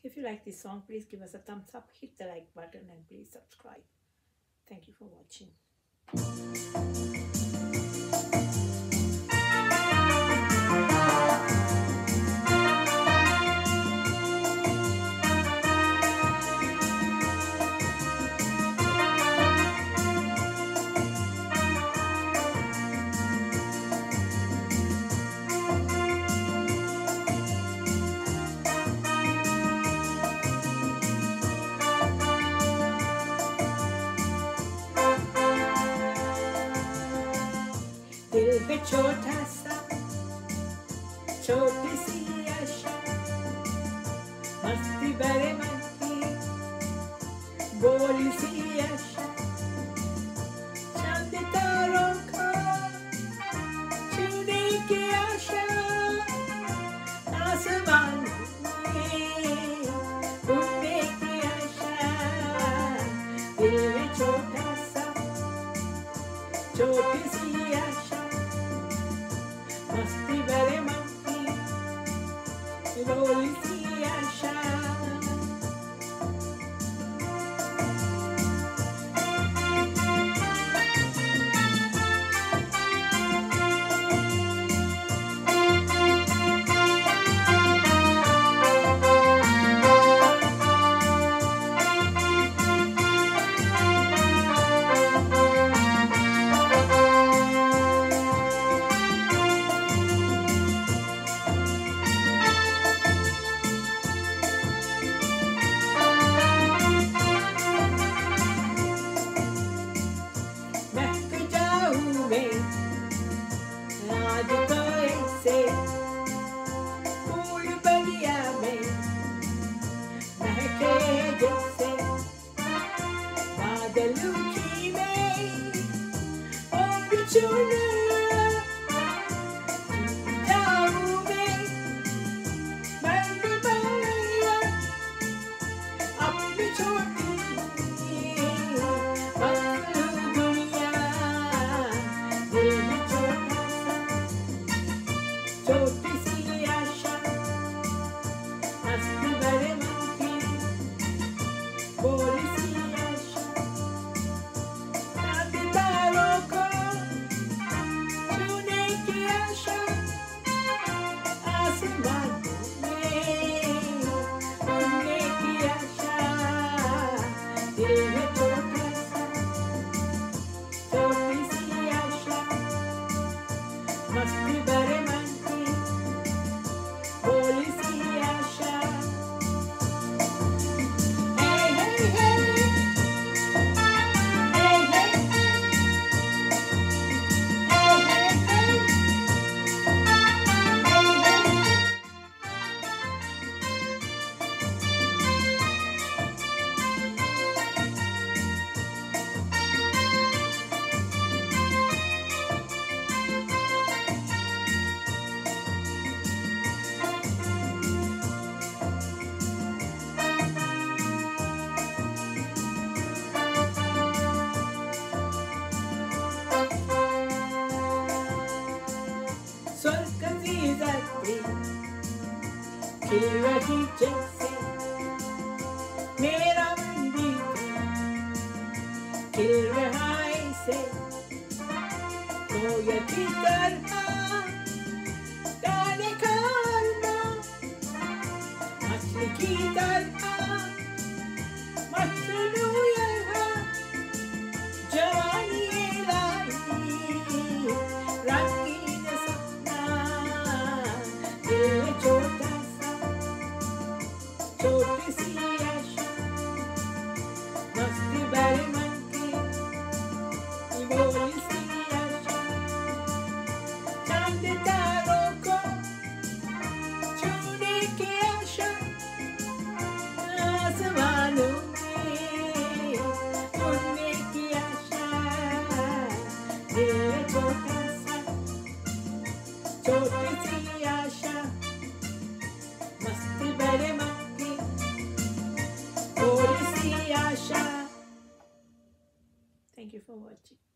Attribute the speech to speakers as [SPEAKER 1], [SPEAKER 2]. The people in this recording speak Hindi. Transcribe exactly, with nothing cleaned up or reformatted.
[SPEAKER 1] If you like this song, please give us a thumbs up, hit the like button, and please subscribe. Thank you for watching. दिल पे छोटा सा छोटी सी आशा, मस्ती भरे मन की बोली सी आशा, चांद तारों को छूने की आशा, आसमान में उड़ने की आशा। दिल में छोटा सा छोटी सी आशा, मस्ती भरे मन की बोली सी आशा। आज तो ऐसे फूल बगिया में महके जैसे बादलों की में और चुन जाऊं मैं बंद बनिया अपनी छोटी पतलू दुनिया। दिल में छोटा छोटी सी आशा, मस्ती भरे मन की बोली सी आशा, चांद तारों को छूने की आशा, आसमान में उड़ने की आशा। दिल में छोटा सा छोटी सी आशा, मस्ती भरे मन बोली सी आशा। Hey, hey, hey. Hey, hey. Hey, hey, hey. Hey, hey. स्वर्ग की धरती खिल रही जैसे मेरा मन भी खिल रहा ऐसे, कोयल की तरह गाने गाना, मछली की तरह मछलू यहाँ जवानी लाई रंगीन सपना। दिल में छोटा सा छोटी सी आशा, मस्ती भरे मन की बोली सी आशा, चांद तारों को छूने की आशा, आसमानों में उड़ने की आशा। दिल में छोटा सा छोटी सी आशा, मस्ती भरे मन की बोली सी आशा। Thank you for watching.